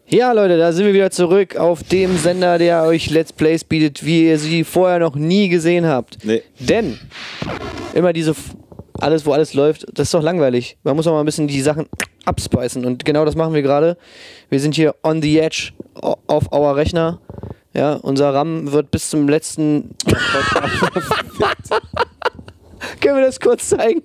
Ja, Leute, da sind wir wieder zurück auf dem Sender, der euch Let's Plays bietet, wie ihr sie vorher noch nie gesehen habt. Nee. Denn immer alles, wo alles läuft, das ist doch langweilig. Man muss auch mal ein bisschen die Sachen abspeisen und genau das machen wir gerade. Wir sind hier on the edge auf our Rechner. Ja, unser RAM wird bis zum letzten... Können wir das kurz zeigen?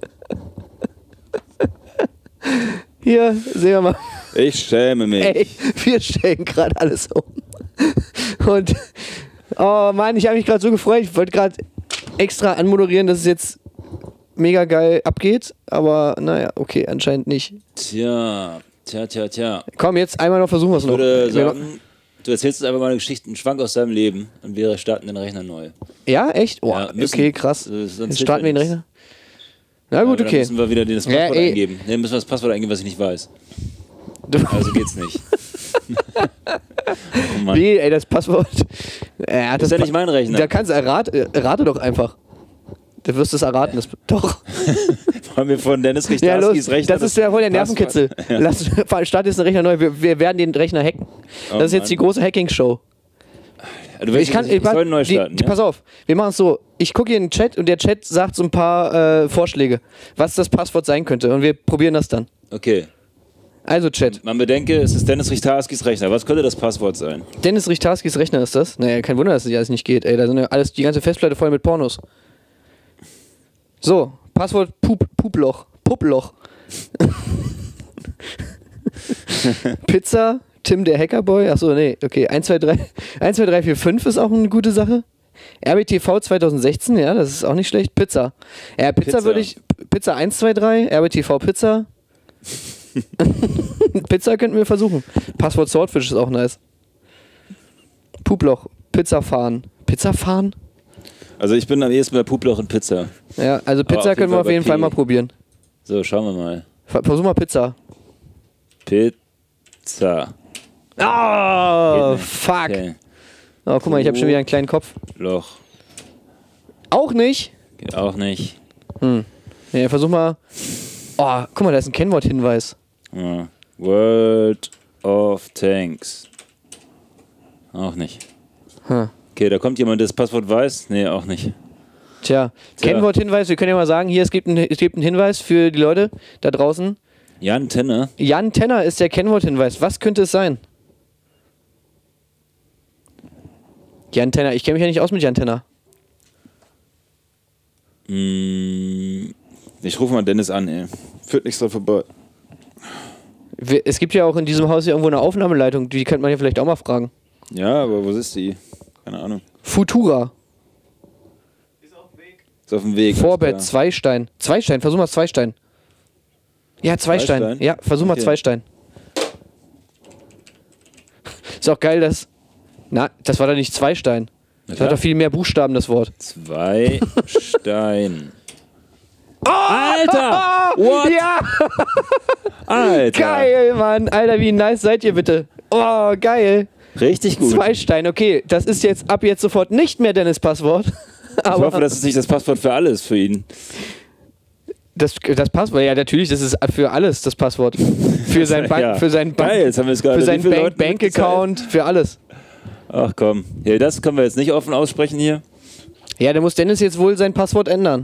Hier, sehen wir mal. Ich schäme mich. Ey, wir stellen gerade alles um. Und, oh Mann, ich habe mich gerade so gefreut. Ich wollte gerade extra anmoderieren, dass es jetzt mega geil abgeht. Aber naja, okay, anscheinend nicht. Tja. Komm, jetzt einmal noch versuchen wir es noch. Ich würde sagen, du erzählst uns einfach mal eine Geschichte, einen Schwank aus deinem Leben und wir starten den Rechner neu. Ja, echt? Oh, Ja, okay, krass. Jetzt starten wir den Rechner. Na gut, Dann okay. müssen wir wieder das Passwort eingeben. Ne, müssen wir das Passwort eingeben, was ich nicht weiß. Also geht's nicht. Oh Mann. Wie, ey, das Passwort. Das ist ja nicht mein Rechner. Da kannst du rate doch einfach. Du wirst es erraten. Das, doch. Wollen wir von Dennis Ja, los. Richtarskis Rechner? Das ist ja voll der Nervenkitzel. Ja. Start jetzt den Rechner neu. Wir werden den Rechner hacken. Das ist jetzt die große Hacking-Show. Du willst soll neu starten, ja? Pass auf, wir machen es so. Ich gucke hier in den Chat und der Chat sagt so ein paar Vorschläge, was das Passwort sein könnte. Und wir probieren das dann. Okay. Also Chat. Man bedenke, es ist Dennis Richtarskis Rechner. Was könnte das Passwort sein? Dennis Richtarskis Rechner ist das? Naja, kein Wunder, dass das alles nicht geht. Ey, da sind ja alles, die ganze Festplatte voll mit Pornos. So, Passwort Puploch. Pizza, Tim der Hackerboy. Achso, nee, okay. 1, 2, 3, 4, 5 ist auch eine gute Sache. RBTV 2016, ja, das ist auch nicht schlecht. Pizza. Ja, Pizza würde ich. Pizza 1, 2, 3, RBTV Pizza. Pizza könnten wir versuchen. Passwort Swordfish ist auch nice. Puploch, Pizza fahren. Pizza fahren? Also ich bin am ehesten bei Puploch und Pizza. Ja, also Pizza können wir auf jeden Fall mal probieren. So, schauen wir mal. Versuch mal Pizza. Pizza. Oh, fuck. Okay. Oh, guck mal, ich habe schon wieder einen kleinen Kopf. Loch. Auch nicht? Geht auch nicht. Ja, versuch mal. Oh, guck mal, da ist ein Kennwort-Hinweis. Ja. World of Tanks. Auch nicht. Okay, da kommt jemand, der das Passwort weiß? Nee, auch nicht. Tja, Kennwort-Hinweis, wir können ja mal sagen, hier, es gibt einen Hinweis für die Leute da draußen. Jan Tenner. Jan Tenner ist der Kennwort-Hinweis. Was könnte es sein? Jan Tenner, ich kenne mich ja nicht aus mit Jan Tenner. Ich rufe mal Dennis an, ey. Führt nichts dran vorbei. Es gibt ja auch in diesem Haus hier irgendwo eine Aufnahmeleitung, die könnte man ja vielleicht auch mal fragen. Ja, aber wo ist die? Keine Ahnung. Futura. Ist auf dem Weg. Vorbett, Zweistein. Zweistein, versuch mal Zweistein. Ja, Zweistein. Zweistein? Ja, versuch mal Zweistein. Ist auch geil, dass... Na, das war doch nicht Zweistein. Das hat doch viel mehr Buchstaben, das Wort. Zweistein. Oh, Alter! What? Ja! Alter! Geil, Mann. Alter, wie nice seid ihr bitte? Oh, geil. Richtig gut. Zweistein, okay. Das ist jetzt ab jetzt sofort nicht mehr Dennis Passwort. Ich hoffe, das ist nicht das Passwort für alles für ihn. Das Passwort, ja natürlich, das ist für alles das Passwort. Für sein Bank-Account, für alles. Ach komm, ja, das können wir jetzt nicht offen aussprechen hier. Ja, da muss Dennis jetzt wohl sein Passwort ändern.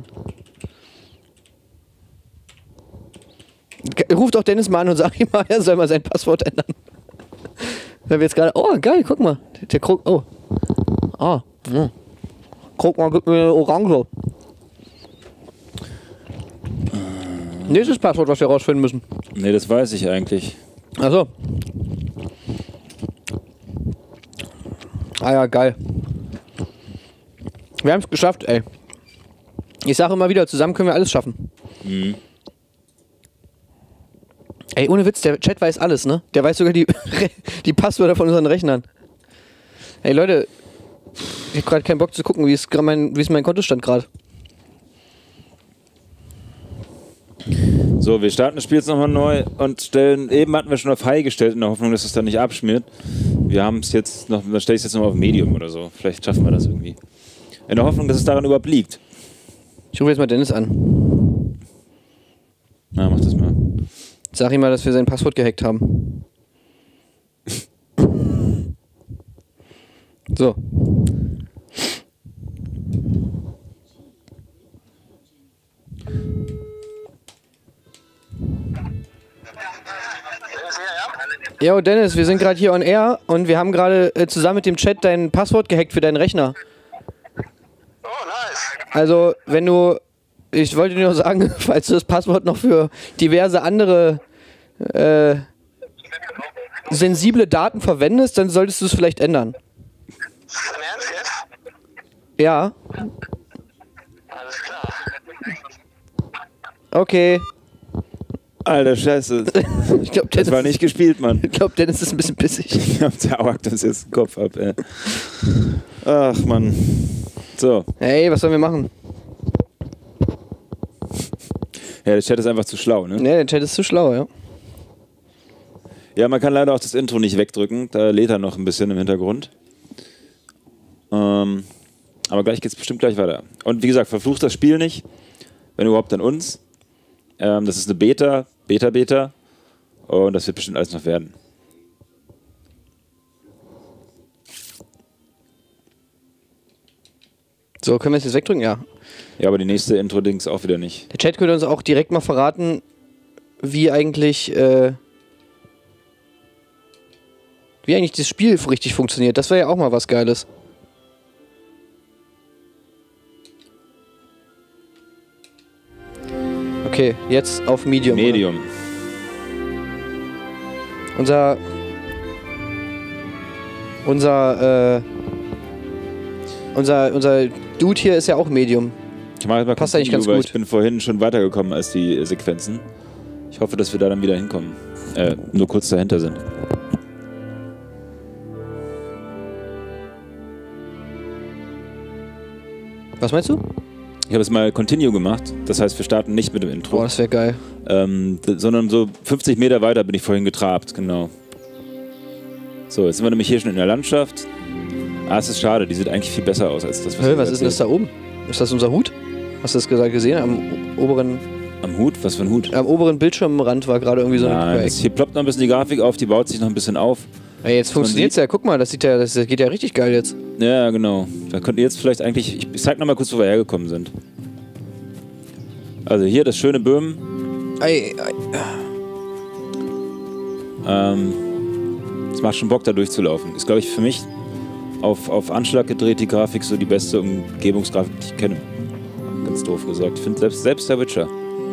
Ruf doch Dennis mal an und sag ihm mal, er soll mal sein Passwort ändern. Weil wir jetzt gerade, oh geil, guck mal. Der Krug, oh. Ah, guck mal, gib mir eine Orange. Nächstes Passwort, was wir rausfinden müssen. Nee, das weiß ich eigentlich. Achso. Ah ja, geil. Wir haben es geschafft, ey. Ich sage immer wieder, zusammen können wir alles schaffen. Ey, ohne Witz, der Chat weiß alles, ne? Der weiß sogar die Passwörter von unseren Rechnern. Ey, Leute, ich habe gerade keinen Bock zu gucken, wie ist mein Kontostand gerade. So, wir starten das Spiel jetzt nochmal neu und stellen, eben hatten wir schon auf High gestellt, in der Hoffnung, dass es dann nicht abschmiert. Wir haben es jetzt noch, dann stelle ich es jetzt nochmal auf Medium oder so. Vielleicht schaffen wir das irgendwie. In der Hoffnung, dass es daran überhaupt liegt. Ich rufe jetzt mal Dennis an. Na, mach das mal. Sag ihm mal, dass wir sein Passwort gehackt haben. So. Jo, Dennis, wir sind gerade hier on air und wir haben gerade zusammen mit dem Chat dein Passwort gehackt für deinen Rechner. Oh, nice. Also, wenn du, ich wollte dir nur sagen, falls du das Passwort noch für diverse andere sensible Daten verwendest, dann solltest du es vielleicht ändern. Dein Ernst jetzt? Ja, Alles klar. okay. Alter Scheiße. Ich glaube, Das war nicht gespielt, Mann. Ich glaube, Dennis ist ein bisschen pissig. Ich glaub, der haucht uns jetzt den Kopf ab, ey. Ach, Mann. So. Hey, was sollen wir machen? Ja, der Chat ist einfach zu schlau, ne? Ne, der Chat ist zu schlau, ja. Ja, man kann leider auch das Intro nicht wegdrücken. Da lädt er noch ein bisschen im Hintergrund. Aber gleich geht's bestimmt gleich weiter. Und wie gesagt, verflucht das Spiel nicht. Wenn überhaupt an uns. Das ist eine Beta. Und das wird bestimmt alles noch werden. So, können wir es jetzt wegdrücken? Ja. Ja, aber die nächste Intro-Dings auch wieder nicht. Der Chat könnte uns auch direkt mal verraten, wie eigentlich das Spiel richtig funktioniert. Das wäre ja auch mal was Geiles. Okay, jetzt auf Medium. Medium. Oder? Unser Dude hier ist ja auch Medium. Ich mache jetzt mal Passt eigentlich ganz Continue, weil gut. Ich bin vorhin schon weitergekommen als die Sequenzen. Ich hoffe, dass wir da dann wieder hinkommen. Nur kurz dahinter sind. Was meinst du? Ich habe jetzt mal Continue gemacht. Das heißt, wir starten nicht mit dem Intro. Boah, das wäre geil. Sondern so 50 Meter weiter bin ich vorhin getrabt, genau. So, jetzt sind wir nämlich hier schon in der Landschaft. Ah, es ist schade, die sieht eigentlich viel besser aus als das, Was ist denn das da oben? Ist das unser Hut? Hast du das gesehen? Am oberen Hut? Was für ein Hut? Am oberen Bildschirmrand war gerade irgendwie so Nein, eine hier ploppt noch ein bisschen die Grafik auf, die baut sich noch ein bisschen auf. Ey, jetzt funktioniert's ja. Guck mal, das geht ja richtig geil jetzt. Ja, genau. Da könnt ihr jetzt vielleicht eigentlich... Ich zeig noch mal kurz, wo wir hergekommen sind. Also hier das schöne Böhmen. Es macht schon Bock, da durchzulaufen. Ist, glaube ich, für mich auf Anschlag gedreht die Grafik so die beste Umgebungsgrafik, die ich kenne. Ganz doof gesagt. Ich finde selbst der Witcher.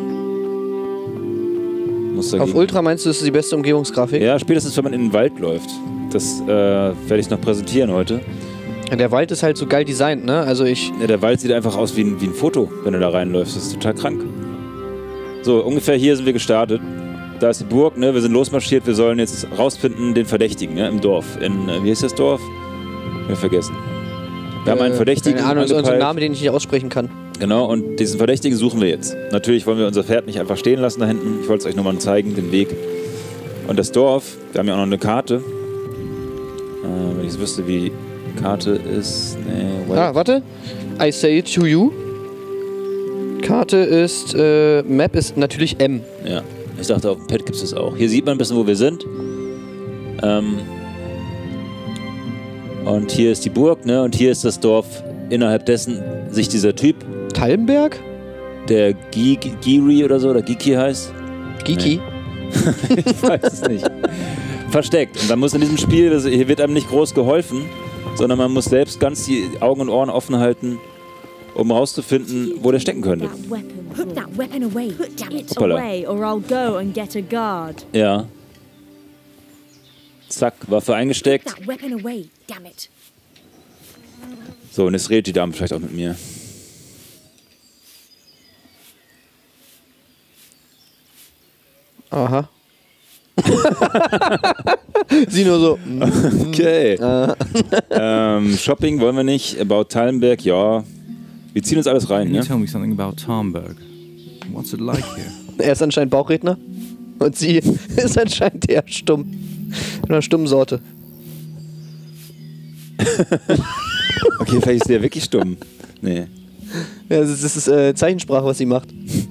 Auf Ultra meinst du, das ist die beste Umgebungsgrafik? Ja, spätestens wenn man in den Wald läuft. Das werde ich noch präsentieren heute. Ja, der Wald ist halt so geil designt, ne? Also Ja, der Wald sieht einfach aus wie ein Foto, wenn du da reinläufst. Das ist total krank. So, ungefähr hier sind wir gestartet. Da ist die Burg, ne? Wir sind losmarschiert. Wir sollen jetzt rausfinden, den Verdächtigen, ne? Im Dorf. Wie heißt das Dorf? Ich hab vergessen. Wir haben einen Verdächtigen. Keine Ahnung, so ein Name, den ich nicht aussprechen kann. Genau, und diesen Verdächtigen suchen wir jetzt. Natürlich wollen wir unser Pferd nicht einfach stehen lassen da hinten. Ich wollte es euch nochmal zeigen, den Weg. Und das Dorf, wir haben ja auch noch eine Karte. Wenn ich es wüsste, wie die Karte ist. Nee, warte. I say it to you. Karte ist, Map ist natürlich M. Ja, ich dachte, auf dem Pad gibt es das auch. Hier sieht man ein bisschen, wo wir sind. Und hier ist die Burg, ne? Und hier ist das Dorf. Innerhalb dessen sich dieser Typ, Tallenberg? der Giri oder so, oder Giki heißt. Giki? Nee. Ich weiß es nicht. Versteckt. Und dann muss in diesem Spiel, hier wird einem nicht groß geholfen, sondern man muss selbst ganz die Augen und Ohren offen halten, um rauszufinden, wo der stecken könnte. Put that weapon away. Put it Hoppala. away, or I'll go and get a guard. Ja. Zack, Waffe Put eingesteckt. that weapon away, damn it. So, und jetzt redet die Dame vielleicht auch mit mir. Aha. Sie nur so. Okay. Shopping wollen wir nicht. About Tallenberg, ja. Wir ziehen uns alles rein, Can you ne? tell me something about Tarnberg? What's it like here? Er ist anscheinend Bauchredner. Und sie ist anscheinend eher stumm. Von einer stummen Sorte. Okay, vielleicht ist der wirklich stumm. Nee. Ja, das ist Zeichensprache, was sie macht.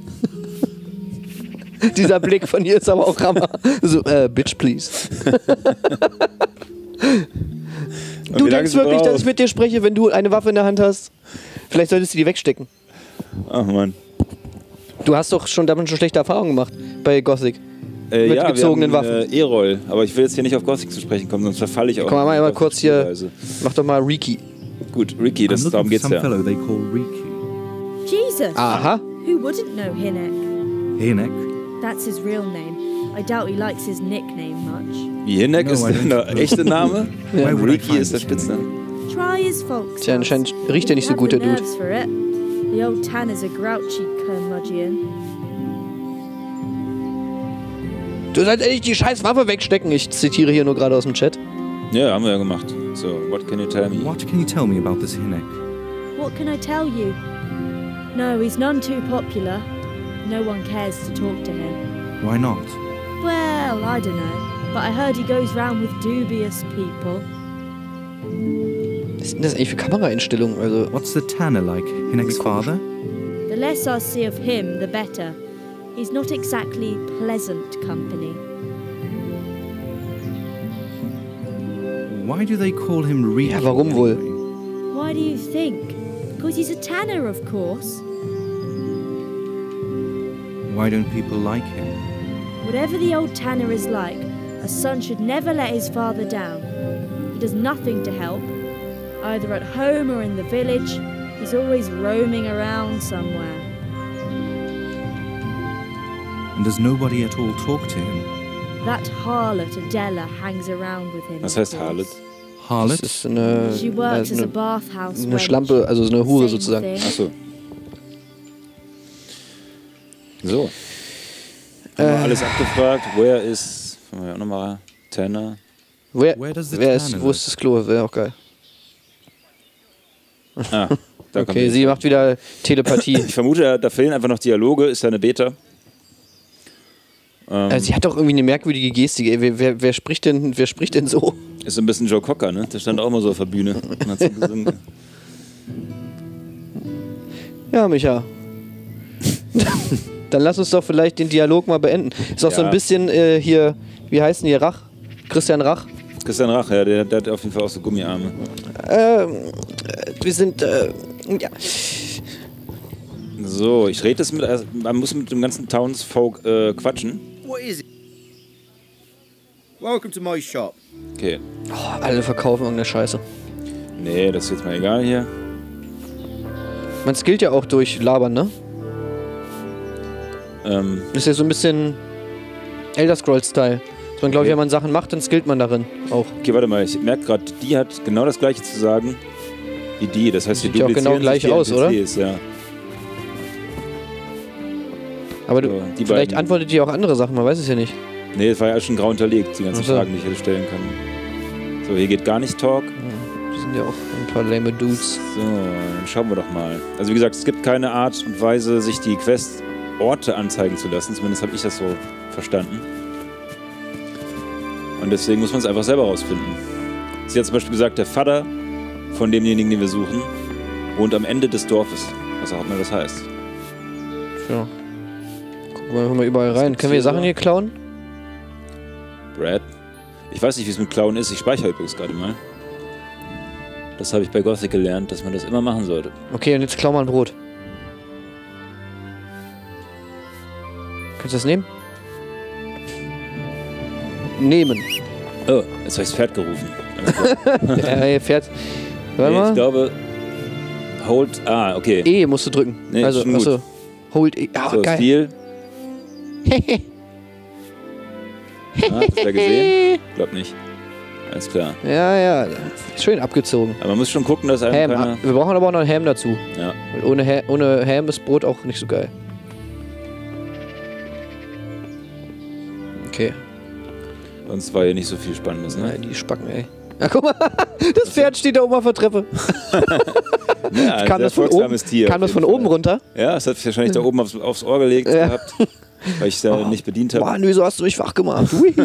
Dieser Blick von ihr ist aber auch Hammer. So, bitch, please. Du denkst wirklich, dass ich mit dir spreche, wenn du eine Waffe in der Hand hast? Vielleicht solltest du die wegstecken. Ach Mann. Du hast doch damit schon schlechte Erfahrungen gemacht bei Gothic. Mit Ja, gezogenen wir haben, Waffen. E-Roll, aber ich will jetzt hier nicht auf Gothic zu sprechen kommen, sonst verfalle ich auch. Komm mal auf kurz die hier. Spielweise. Mach doch mal Riki. Gut, Ricky, I'm darum looking for geht's some ja. fellow they call Riki. Jesus! Aha. Who wouldn't know Hinnek? Hinek? That's his real name. I doubt he likes his nickname much. Wie Hinek No, ist I don't der know. echte Name. Why would I Ricky find ist der this Spitzname. Try his folks. Tja, anscheinend riecht er nicht so gut, der Dude. For it. The old Tanner's a grouchy curmudgeon. Du sollst endlich die scheiß Waffe wegstecken. Ich zitiere hier nur gerade aus dem Chat. Ja, haben wir ja gemacht. So, what can you tell me? What can you tell me about this Hinek? What can I tell you? No, he's none too popular. No one cares to talk to him. Why not? Well, I don't know. But I heard he goes round with dubious people. Was sind das eigentlich für Kameraeinstellungen? Also, What's the Tanner like? Hinek's father? The less I see of him, the better. He's not exactly pleasant company. Why do they call him Riki? ja, warum wohl? anyway? Why do you think? Because he's a tanner, of course. Why don't people like him? Whatever the old tanner is like, a son should never let his father down. He does nothing to help. Either at home or in the village, he's always roaming around somewhere. And does nobody at all talk to him? That harlot Adela hangs around with him. Was of heißt course. Harlot? Das Harlot? ist eine, She works also as a eine, bathhouse eine wench. Schlampe, also so eine Hure Same sozusagen. thing. Achso. So. Haben wir alles abgefragt. Where is. Fangen wir auch nochmal. Tanner. Where does the Wer ist, Tanner wo live? ist das Klo? Wäre auch geil. Ah, da kommt Okay, jetzt. sie macht wieder Telepathie. Ich vermute, da fehlen einfach noch Dialoge. Ist ja eine Beta. Sie hat doch irgendwie eine merkwürdige Gestik. Ey, wer spricht denn so? Ist so ein bisschen Joe Cocker, ne? Der stand auch mal so auf der Bühne und hat so gesungen. Ja, Micha. Dann lass uns doch vielleicht den Dialog mal beenden. Ist auch so Ja. ein bisschen hier, wie heißt denn hier, Rach? Christian Rach. Christian Rach, ja, der hat auf jeden Fall auch so Gummiarme. Wir sind, ja. So, ich rede das mit. Also man muss mit dem ganzen Townsfolk quatschen. What is it? Welcome to my shop. Okay. Oh, alle verkaufen irgendeine Scheiße. Nee, das ist jetzt mal egal hier. Man skillt ja auch durch Labern, ne? Ist ja so ein bisschen Elder Scrolls-Style. Dass man, glaube ich, wenn man Sachen macht, dann skillt man darin auch. Okay, warte mal, ich merke gerade, die hat genau das gleiche zu sagen wie die. Das heißt, die Sieht ja auch genau duplizieren sich gleich die aus, oder? NPCs, ja. Aber So, die vielleicht beiden. antwortet die auch andere Sachen, man weiß es ja nicht. Nee, das war ja schon grau unterlegt, die ganzen Ach so. Fragen, die ich hätte stellen können. So, hier geht gar nicht Talk. Die sind ja auch ein paar lame Dudes. So, dann schauen wir doch mal. Also wie gesagt, es gibt keine Art und Weise, sich die Quest-Orte anzeigen zu lassen. Zumindest habe ich das so verstanden. Und deswegen muss man es einfach selber rausfinden. Sie hat zum Beispiel gesagt, der Vater von demjenigen, den wir suchen, wohnt am Ende des Dorfes. Was auch immer das heißt. Ja. Gucken wir einfach mal überall rein. Können wir Sachen hier klauen? Brad. Ich weiß nicht, wie es mit Klauen ist. Ich speichere übrigens gerade mal. Das habe ich bei Gothic gelernt, dass man das immer machen sollte. Okay, und jetzt klau mal ein Brot. Kannst du das nehmen? Nehmen. Oh, jetzt habe ich das Pferd gerufen. Er fährt. Warte Nee, ich mal. glaube... Hold... Ah, okay. E musst du drücken. Nee, also, ist schon gut. achso. Hold E. Ah, So, geil. Stil. Ah, hast du ja gesehen? Glaub nicht. Alles klar. Ja. Schön abgezogen. Aber man muss schon gucken, dass einem Ham. keiner... Wir brauchen aber auch noch einen Ham dazu. Ja. Weil ohne Ham ist Brot auch nicht so geil. Okay. Sonst war hier nicht so viel Spannendes, ne? Nein, die Spacken, ey. Ja, guck mal. Das Pferd steht da oben auf der Treppe. Ja, Kam sehr das von oben, folgsames Tier kam auf das von jeden oben Fall. runter? Ja, es hat wahrscheinlich da oben aufs Ohr gelegt Ja. gehabt, weil ich es da nicht bedient habe. Boah, nö, so hast du mich wach gemacht. Ui.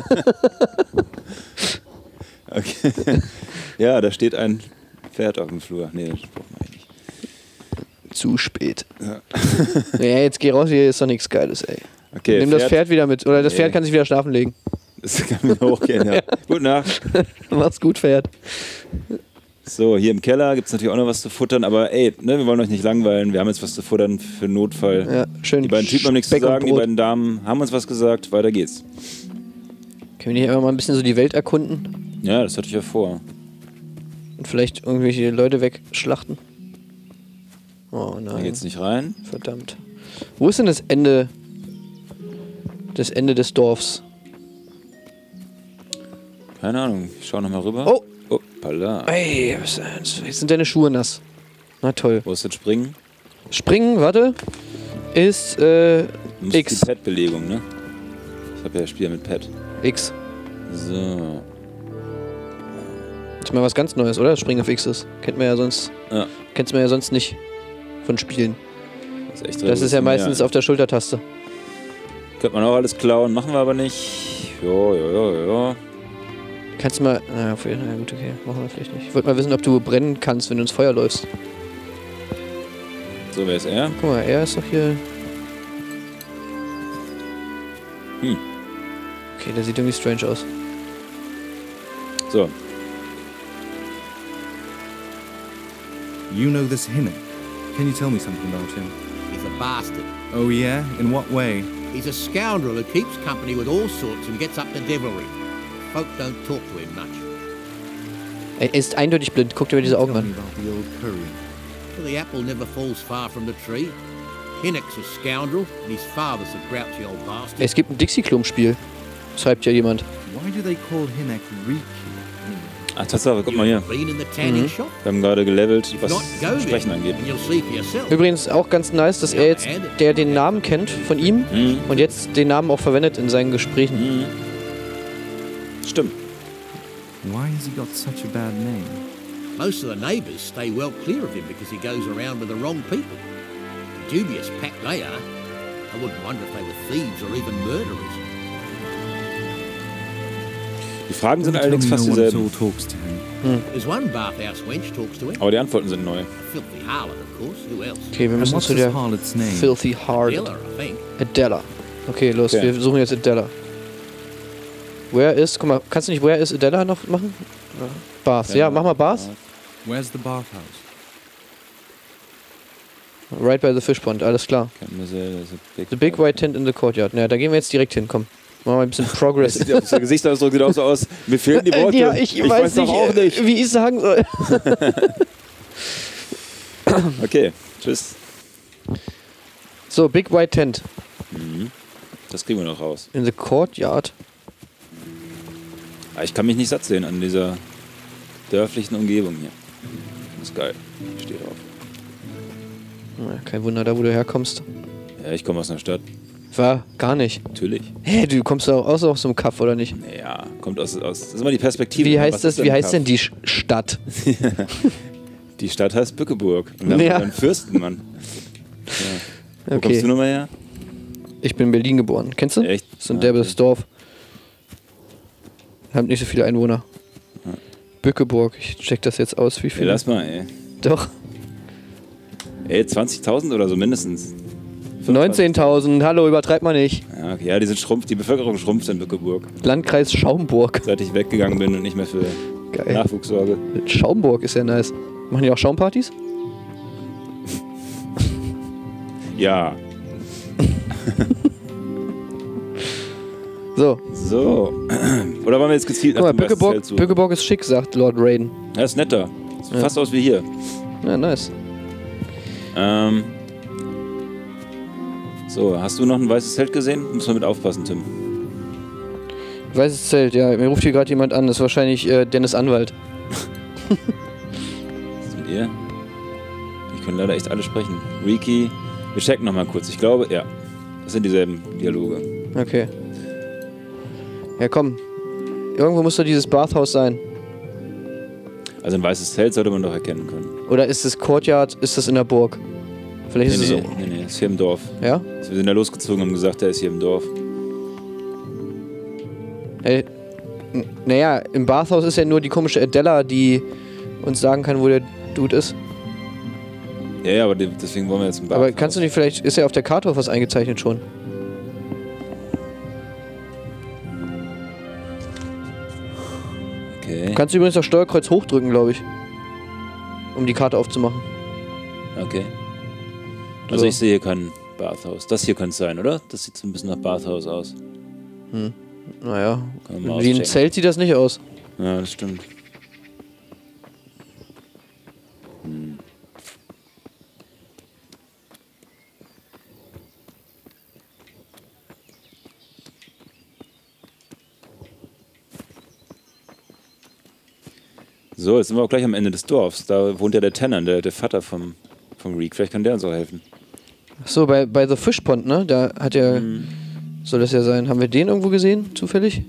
Okay. Ja, da steht ein Pferd auf dem Flur. Nee, das braucht man eigentlich nicht. Zu spät. Ja, jetzt geh raus, hier ist doch nichts Geiles, ey. Okay, Nimm das Pferd wieder mit. Oder das Nee. Pferd kann sich wieder schlafen legen. Das kann wieder hochgehen, ja. Gute Nacht. Mach's gut, Pferd. So, hier im Keller gibt es natürlich auch noch was zu futtern, aber ey, ne, wir wollen euch nicht langweilen, wir haben jetzt was zu futtern für einen Notfall. Ja, schön. Die beiden Typen haben nichts zu Speck und sagen, die Brot. beiden Damen haben uns was gesagt, weiter geht's. Können wir nicht einfach mal ein bisschen so die Welt erkunden? Ja, das hatte ich ja vor. Und vielleicht irgendwelche Leute wegschlachten? Oh Da nein. geht's nicht rein. Verdammt. Wo ist denn das Ende? Das Ende des Dorfs? Keine Ahnung, ich schau nochmal rüber. Oh! Hoppala. Ey, was ist das? Jetzt sind deine Schuhe nass. Na toll. Wo ist das Springen? Springen, warte. Ist Du musst X. Die Pad-Belegung, ne? Ich habe ja Spiel mit Pad. X. So. Ist mal was ganz Neues, oder? Das Springen auf X ist. Kennt man ja sonst. Ja, Kennt's man ja sonst nicht von Spielen. das ist echt Das ist ja meistens auf der Schultertaste. Könnte man auch alles klauen, machen wir aber nicht. Jo. Kannst du mal. Na gut, okay. Machen wir vielleicht nicht. Ich wollte mal wissen, ob du brennen kannst, wenn du ins Feuer läufst. So, wer ist er? Guck mal, er ist doch hier. Okay, der sieht irgendwie strange aus. So. You know this Hinnock. Can you tell me something about him? He's a bastard. Oh yeah? In what way? He's a scoundrel who keeps company with all sorts and gets up to devilry. Folk don't talk to him much. Er ist eindeutig blind. Guck dir mal diese Augen Tell me an. about the old curry. Well, the apple never falls far from the tree. Hinnock's a scoundrel, and his father's a grouchy old bastard. Es gibt ein Dixie-Klum-Spiel. Schreibt ja jemand. Why do they call Hinnock Riki? Ach, Tatsache, guck mal hier. Been in the tanning shop? Wir haben gerade gelevelt, If was not, go das there, Sprechen angeht. and you'll see for yourself. Übrigens auch ganz nice, dass er jetzt der den Namen kennt von ihm und jetzt den Namen auch verwendet in seinen Gesprächen. Stimmt. Why has he got such a bad name? Most of the neighbours stay well clear of him because he goes around with the wrong people. The dubious pack they are. I wouldn't wonder if they were thieves or even murderers. Die Fragen sind Tell allerdings me fast no one at dieselben. all talks to him. There's one bathhouse wench talks to him. Aber die Antworten sind neu. A filthy harlot, of course. Who else? Okay, wir And müssen what's zu this der harlot's name? Filthy Heart. Della, I think. Adela. Okay, los, Okay. wir suchen jetzt Adela. Where is, guck mal, kannst du nicht Where is Adela noch machen? Bath, ja, mach mal Bath. Where's the bathhouse? Right by the fish pond, alles klar. The big white tent in the courtyard. Naja, da gehen wir jetzt direkt hin, komm. Machen wir mal ein bisschen Progress. Der Gesichtsausdruck sieht auch so aus. Mir fehlen die Worte. Ja, ich weiß doch nicht, auch nicht. wie ich sagen soll. Okay, tschüss. So, big white tent Das kriegen wir noch raus. in the courtyard. Aber ich kann mich nicht satt sehen an dieser dörflichen Umgebung hier. Das ist geil. Ich stehe drauf. Na, kein Wunder, da wo du herkommst. Ja, ich komme aus einer Stadt. War gar nicht. Natürlich. Hä, du kommst doch auch aus so einem Kaff, oder nicht? Naja, kommt aus. Das ist immer die Perspektive. Wie Was heißt ist das? Wie ein heißt denn Kaff? die Stadt? Die Stadt heißt Bückeburg. Und wir haben Ja. einen Fürstenmann. Ja. Wo Okay. kommst du nochmal her? Ich bin in Berlin geboren. Kennst du? Echt? Das ist ein Ah, derbes okay. Dorf. Haben nicht so viele Einwohner. Bückeburg. Ich check das jetzt aus. Wie Ey, viele? lass mal, ey. Doch. Ey, 20.000 oder so mindestens. 19.000. Hallo, übertreib mal nicht. Ja, okay, ja, die Bevölkerung schrumpft in Bückeburg. Landkreis Schaumburg. Seit ich weggegangen bin und nicht mehr für Geil. Nachwuchs sorge. Schaumburg ist ja nice. Machen die auch Schaumpartys? Ja. So. So. Oder wollen wir jetzt gezielt Guck mal, nach dem Weißen Zelt suchen? Bückeburg ist schick, sagt Lord Raiden. Ja, ist netter. Sieht fast aus wie hier. Ja, nice. So, hast du noch ein weißes Zelt gesehen? Muss man mit aufpassen, Tim. Weißes Zelt, ja. Mir ruft hier gerade jemand an. Das ist wahrscheinlich Dennis Anwalt. Was ist mit ihr? Die können leider echt alle sprechen. Riki. Wir checken nochmal kurz. Ich glaube, ja. Das sind dieselben Dialoge. Okay. Ja, komm. Irgendwo muss doch dieses Bathhaus sein. Also ein weißes Zelt sollte man doch erkennen können. Oder ist das Courtyard, ist das in der Burg? Vielleicht ist es so. Nee, ist hier im Dorf. Ja? Wir sind da losgezogen und haben gesagt, er ist hier im Dorf. Hey, naja, im Bathhaus ist ja nur die komische Adela, die uns sagen kann, wo der Dude ist. Ja, aber deswegen wollen wir jetzt im Bad. Aber kannst du nicht, vielleicht ist ja auf der Karte was eingezeichnet schon. Okay. Du kannst übrigens das Steuerkreuz hochdrücken, glaube ich. Um die Karte aufzumachen. Okay. Also So. ich sehe hier kein Bathhaus. Das hier könnte es sein, oder? Das sieht so ein bisschen nach Bathhaus aus. Naja, Kann man mal wie ein auschecken. Zelt sieht das nicht aus. Ja, das stimmt. So, jetzt sind wir auch gleich am Ende des Dorfs. Da wohnt ja der Tennant, der Vater vom Reek. Vielleicht kann der uns auch helfen. Ach so, bei The Fish Pond, ne? Da hat ja. Soll das ja sein. Haben wir den irgendwo gesehen, zufällig?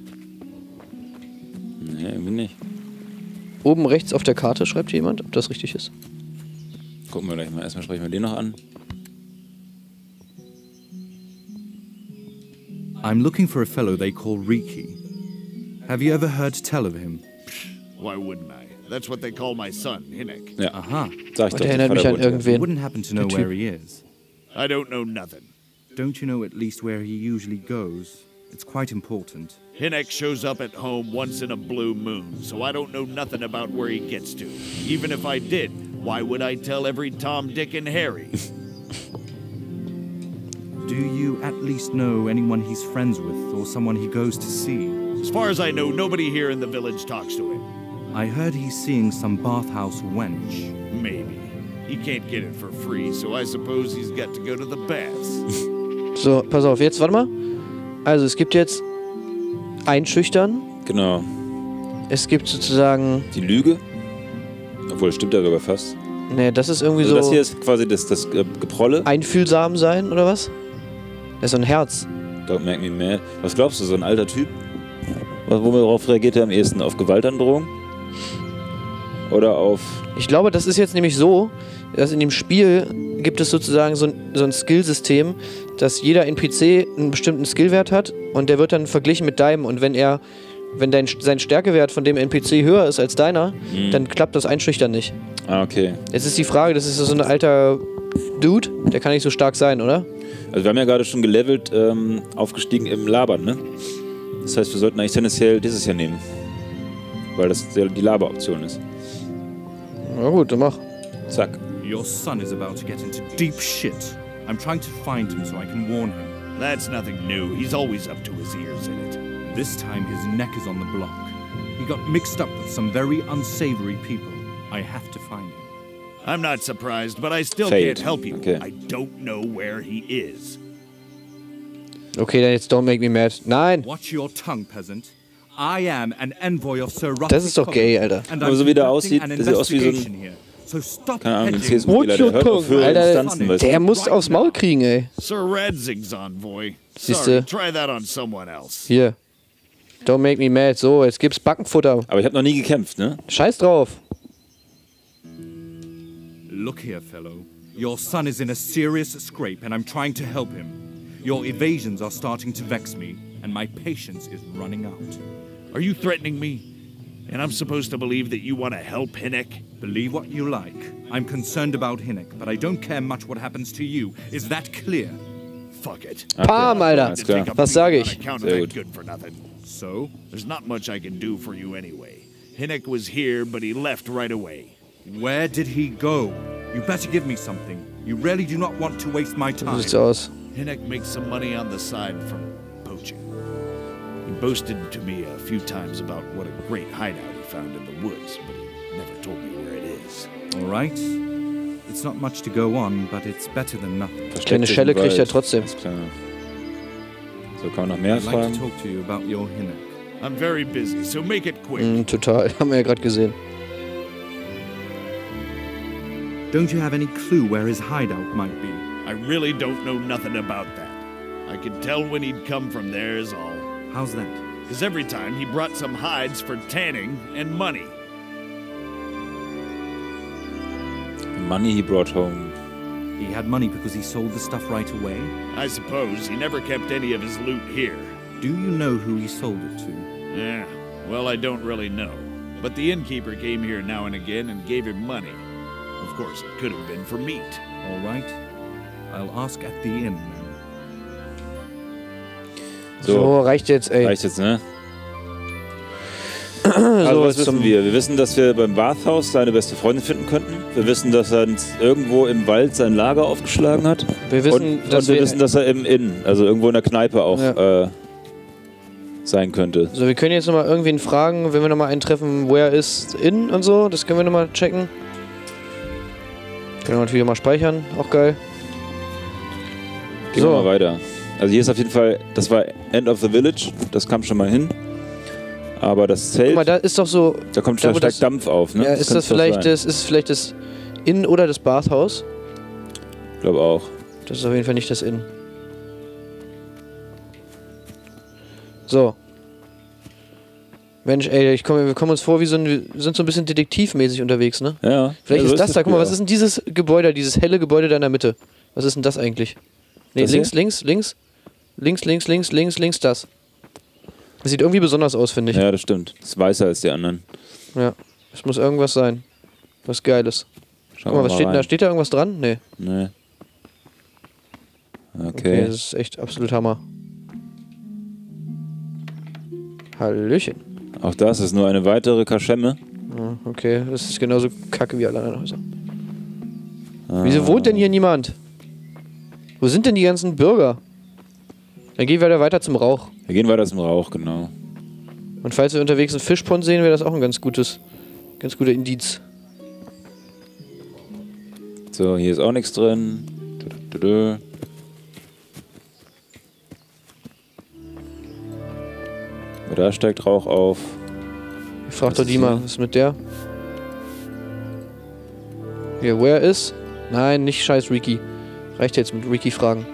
Nee, irgendwie nicht. Oben rechts auf der Karte schreibt hier jemand, ob das richtig ist. Gucken wir gleich mal. Erstmal sprechen wir den noch an. I'm looking for a fellow they call Riki. Have you ever heard tell of him? Why wouldn't I? That's what they call my son, Hinnick. Ja, Aha. sag ich doch. Der erinnert mich an You irgendwen. wouldn't happen to know where he is. I don't know nothing. Don't you know at least where he usually goes? It's quite important. Hinnick shows up at home once in a blue moon, so I don't know nothing about where he gets to. Even if I did, why would I tell every Tom, Dick, and Harry? Do you at least know anyone he's friends with or someone he goes to see? As far as I know, nobody here in the village talks to him. I heard he's seeing some bathhouse wench. Maybe. He can't get it for free, so I suppose he's got to go to the baths. So, pass auf, jetzt, warte mal. Also, es gibt jetzt Einschüchtern. Genau. Es gibt sozusagen. Die Lüge. Obwohl, das stimmt ja sogar fast. Ne, das ist irgendwie Also so. das hier ist quasi das Geprolle. Einfühlsam sein, oder was? Das ist so ein Herz. Don't make me mad. Was glaubst du, so ein alter Typ? Worauf reagiert er am ehesten? Auf Gewaltandrohung? Oder auf... Ich glaube, das ist jetzt nämlich so, dass in dem Spiel gibt es sozusagen so ein Skillsystem, dass jeder NPC einen bestimmten Skillwert hat und der wird dann verglichen mit deinem. Und wenn sein Stärkewert von dem NPC höher ist als deiner, dann klappt das Einschüchtern nicht. Ah, okay. Jetzt ist die Frage, das ist so ein alter Dude, der kann nicht so stark sein, oder? Also wir haben ja gerade schon gelevelt, aufgestiegen im Labern, ne? Das heißt, wir sollten eigentlich tendenziell dieses hier nehmen. Weil das die Laber-Option ist. Na gut, dann mach. Zack. Your son is about to get into deep shit. I'm trying to find him so I can warn him. That's nothing new. He's always up to his ears in it. This time his neck is on the block. He got mixed up with some very unsavory people. I have to find him. I'm not surprised, but I still Fate. can't help you. Okay. I don't know where he is. Okay, dann jetzt don't make me mad. Nein! Watch your tongue, peasant. I am an envoy of Sir Rutger Das ist doch gay, Alter. and Aber I'm so wie der conducting aussieht, an der sieht aus wie so ein- investigation here. So stop Keine Ahnung, ein hedging. CS-Spieler, der hört auf höhere Alter, Instanzen, weißt du? Der muss aufs Maul kriegen, ey. Sir Radzig's envoy. Siehste. Sorry, try that on someone else. Hier. Don't make me mad. So, jetzt gibt's Backenfutter. Aber ich habe noch nie gekämpft, ne? Scheiß drauf. Look here, fellow. Your son is in a serious scrape and I'm trying to help him. Your evasions are starting to vex me and my patience is running out. Are you threatening me? And I'm supposed to believe that you want to help Hinnick? Believe what you like. I'm concerned about Hinnick, but I don't care much what happens to you. Is that clear? Fuck it. Pam, Alter. Alles klar. Was sage ich? Sehr gut. Good for nothing. So? There's not much I can do for you anyway. Hinnick was here, but he left right away. Where did he go? You better give me something. You really do not want to waste my So time. sieht's aus. Hinnick makes some money on the side from poaching. He boasted to me a few times about what a great hideout he found in the woods, but he never told me where it is. All right. It's not much to go on, but it's better than nothing. Kleine sich Schelle im kriegt er Wald. trotzdem. Alles klar. So, kann man noch mehr I'd like fragen? to talk to you about your Hinnick. I'm very busy, so make it quick. Total. Haben wir ja gerade gesehen. Don't you have any clue where his hideout might be? I really don't know nothing about that. I could tell when he'd come from there is all. How's that? Because every time he brought some hides for tanning and money. Money he brought home. He had money because he sold the stuff right away? I suppose he never kept any of his loot here. Do you know who he sold it to? Yeah, well, I don't really know. But the innkeeper came here now and again and gave him money. Of course, it could have been for meat. All right. I'll ask at the inn then. So, reicht jetzt, ey. Reicht jetzt, ne? Also so was wissen wir? Wir wissen, dass wir beim Bathhaus seine beste Freundin finden könnten. Wir wissen, dass er irgendwo im Wald sein Lager aufgeschlagen hat. Wir wissen, und wir wissen, dass er im Inn, also irgendwo in der Kneipe auch sein könnte. So, wir können jetzt nochmal irgendwen fragen, wenn wir nochmal einen treffen, wo er ist, in und so. Das können wir nochmal checken. Können wir natürlich mal speichern, auch geil. Gehen wir mal weiter. Also hier ist auf jeden Fall, das war End of the Village, das kam schon mal hin. Aber das Zelt, Guck mal, da ist doch so... da kommt schon stark Dampf auf, ne? Ja, ist das vielleicht das Inn oder das Bathhaus? Ich glaube auch. Das ist auf jeden Fall nicht das Inn. So. Mensch, ey, wir kommen uns vor, wir sind so ein bisschen detektivmäßig unterwegs, ne? Ja. Vielleicht so ist das da, guck mal, Spiel was ist denn dieses Gebäude, dieses helle Gebäude da in der Mitte? Was ist denn das eigentlich? Nee, Das links, hier? links, das. Das sieht irgendwie besonders aus, finde ich. Ja, das stimmt. Das ist weißer als die anderen. Ja, es muss irgendwas sein. Was Geiles. Schauen Guck mal, wir was steht denn rein. da? Steht da irgendwas dran? Nee. Nee. Okay, Okay. das ist echt absolut Hammer. Hallöchen. Auch das ist nur eine weitere Kaschemme. Ja, okay, das ist genauso kacke wie alle anderen Häuser. Wieso wohnt denn hier niemand? Wo sind denn die ganzen Bürger? Dann gehen wir weiter zum Rauch. Wir gehen weiter zum Rauch, genau. Und falls wir unterwegs einen Fischpond sehen, wäre das auch ein ganz guter Indiz. So, hier ist auch nichts drin. Da steigt Rauch auf. Ich frag Was doch ist die mal, hier? was ist mit der? Hier, where is? Nein, nicht scheiß Ricky. Reicht jetzt mit Ricky fragen.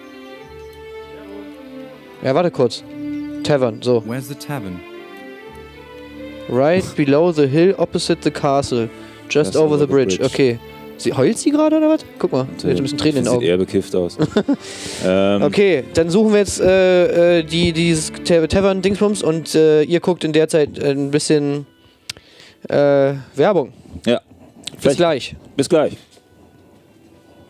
Ja, warte kurz. Tavern, so. Where's the tavern? Right below the hill opposite the castle. Just over the bridge. Okay. Heult sie gerade oder was? Guck mal, sie hat ein bisschen Tränen in den Sieht Augen. eher bekifft aus. Okay, dann suchen wir jetzt dieses Tavern-Dingsbums und ihr guckt in der Zeit ein bisschen Werbung. Ja. Bis gleich. Bis gleich.